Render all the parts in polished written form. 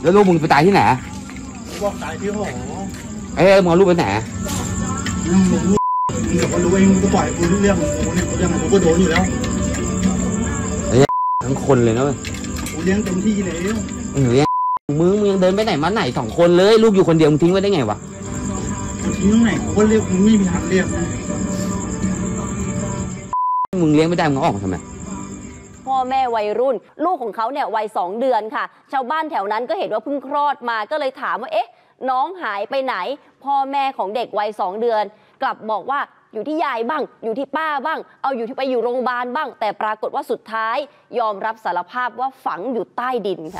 แล้วลูกมึงไปตายที่ไหนบอกตายที่หอมึงเอาลูกไปไหนมึงก็รู้เองมึงก็ปล่อยกูรู้เรื่องกูเนี่ยยังไงกูก็โดนอยู่แล้วทั้งคนเลยนะเว้ยกูเลี้ยงเต็มที่แล้วมึงยังเดินไปไหนมาไหน2 คนเลยลูกอยู่คนเดียวมึงทิ้งไว้ได้ไงวะกูทิ้งตรงไหนกูก็เรียกมึงไม่มีทางเรียกมึงเลี้ยงไม่ได้มึงออกทำไมพ่อแม่วัยรุ่นลูกของเขาเนี่ยวัย2 เดือนค่ะชาวบ้านแถวนั้นก็เห็นว่าเพิ่งคลอดมาก็เลยถามว่าเอ๊ะน้องหายไปไหนพ่อแม่ของเด็กวัย2 เดือนกลับบอกว่าอยู่ที่ยายบ้างอยู่ที่ป้าบ้างเอาไปอยู่โรงพยาบาลบ้างแต่ปรากฏว่าสุดท้ายยอมรับสารภาพว่าฝังอยู่ใต้ดินค่ะ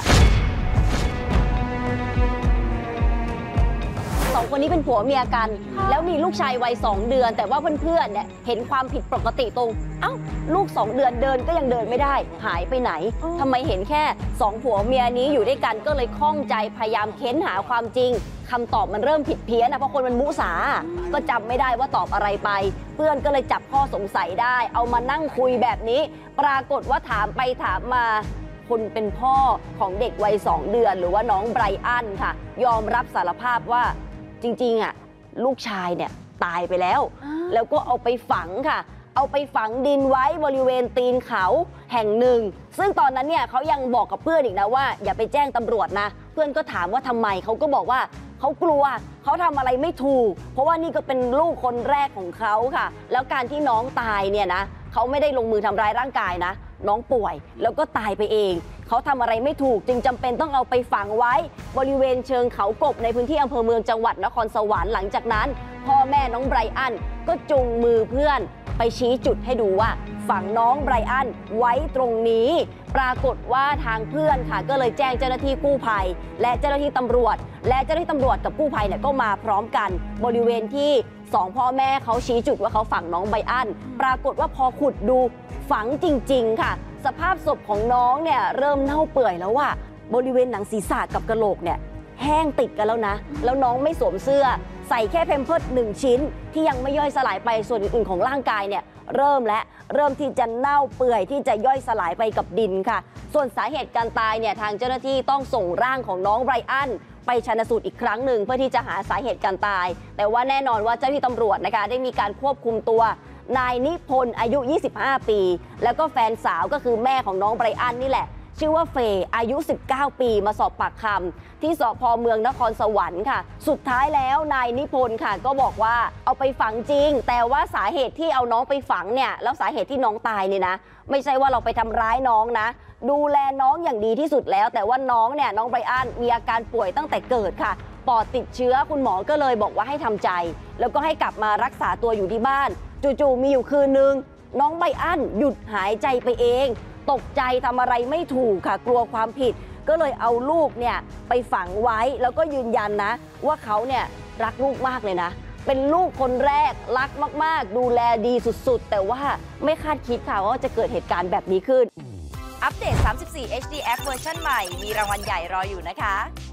2 คนนี้เป็นผัวเมียกันแล้วมีลูกชายวัย2 เดือนแต่ว่าเพื่อนๆเนี่ยเห็นความผิดปกติตรงลูก2 เดือนเดินก็ยังเดินไม่ได้หายไปไหนทำไมเห็นแค่2 ผัวเมียนี้อยู่ด้วยกันก็เลยข้องใจพยายามเค้นหาความจริงคำตอบมันเริ่มผิดเพี้ยนนะเพราะคนมันมุสาก็จำไม่ได้ว่าตอบอะไรไปเพื่อนก็เลยจับข้อสงสัยได้เอามานั่งคุยแบบนี้ปรากฏว่าถามไปถามมาคนเป็นพ่อของเด็กวัย2 เดือนหรือว่าน้องไบรอันค่ะยอมรับสารภาพว่าจริงๆลูกชายเนี่ยตายไปแล้วก็เอาไปฝังค่ะเอาไปฝังดินไว้บริเวณตีนเขาแห่งหนึ่งซึ่งตอนนั้นเนี่ยเขายังบอกกับเพื่อนอีกนะว่าอย่าไปแจ้งตำรวจนะเพื่อนก็ถามว่าทำไมเขาก็บอกว่าเขากลัวเขาทำอะไรไม่ถูกเพราะว่านี่ก็เป็นลูกคนแรกของเขาค่ะแล้วการที่น้องตายเนี่ยนะเขาไม่ได้ลงมือทำร้ายร่างกายนะน้องป่วยแล้วก็ตายไปเองเขาทำอะไรไม่ถูกจึงจำเป็นต้องเอาไปฝังไว้บริเวณเชิงเขากบในพื้นที่อำเภอเมืองจังหวัดนครสวรรค์หลังจากนั้นพ่อแม่น้องไบรอันก็จูงมือเพื่อนไปชี้จุดให้ดูว่าฝังน้องไบรอันไว้ตรงนี้ปรากฏว่าทางเพื่อนค่ะก็เลยแจ้งเจ้าหน้าที่กู้ภัยและเจ้าหน้าที่ตำรวจกับกู้ภัยเนี่ยก็มาพร้อมกันบริเวณที่2 พ่อแม่เขาชี้จุดว่าเขาฝังน้องไบรอันปรากฏว่าพอขุดดูฝังจริงๆค่ะสภาพศพของน้องเนี่ยเริ่มเน่าเปื่อยแล้วว่าบริเวณหนังศีรษะกับกะโหลกเนี่ยแห้งติดกันแล้วนะแล้วน้องไม่สวมเสื้อใส่แค่เพมเพิร์ส1 ชิ้นที่ยังไม่ย่อยสลายไปส่วนอื่นๆของร่างกายเนี่ยเริ่มที่จะเน่าเปื่อยที่จะย่อยสลายไปกับดินค่ะส่วนสาเหตุการตายเนี่ยทางเจ้าหน้าที่ต้องส่งร่างของน้องไบรอันไปชันสูตรอีกครั้งหนึ่งเพื่อที่จะหาสาเหตุการตายแต่ว่าแน่นอนว่าเจ้าหน้าที่ตำรวจนะคะได้มีการควบคุมตัวนายนิพนธ์อายุ25 ปีแล้วก็แฟนสาวก็คือแม่ของน้องไบรอันนี่แหละชื่อว่าเฟย์อายุ19 ปีมาสอบปากคำที่สภ.เมืองนครสวรรค์ค่ะสุดท้ายแล้วนายนิพนธ์ค่ะก็บอกว่าเอาไปฝังจริงแต่ว่าสาเหตุที่เอาน้องไปฝังเนี่ยแล้วสาเหตุที่น้องตายเนี่ยนะไม่ใช่ว่าเราไปทำร้ายน้องนะดูแลน้องอย่างดีที่สุดแล้วแต่ว่าน้องไบรอันมีอาการป่วยตั้งแต่เกิดค่ะปอดติดเชื้อคุณหมอก็เลยบอกว่าให้ทำใจแล้วก็ให้กลับมารักษาตัวอยู่ที่บ้านจู่ๆมีอยู่คืนนึงน้องไบรอันหยุดหายใจไปเองตกใจทำอะไรไม่ถูกค่ะกลัวความผิดก็เลยเอาลูกเนี่ยไปฝังไว้แล้วก็ยืนยันนะว่าเขาเนี่ยรักลูกมากเลยนะเป็นลูกคนแรกรักมากๆดูแลดีสุดๆแต่ว่าไม่คาดคิดค่ะว่าจะเกิดเหตุการณ์แบบนี้ขึ้นอัปเดต34 HD App เวอร์ชันใหม่มีรางวัลใหญ่รออยู่นะคะ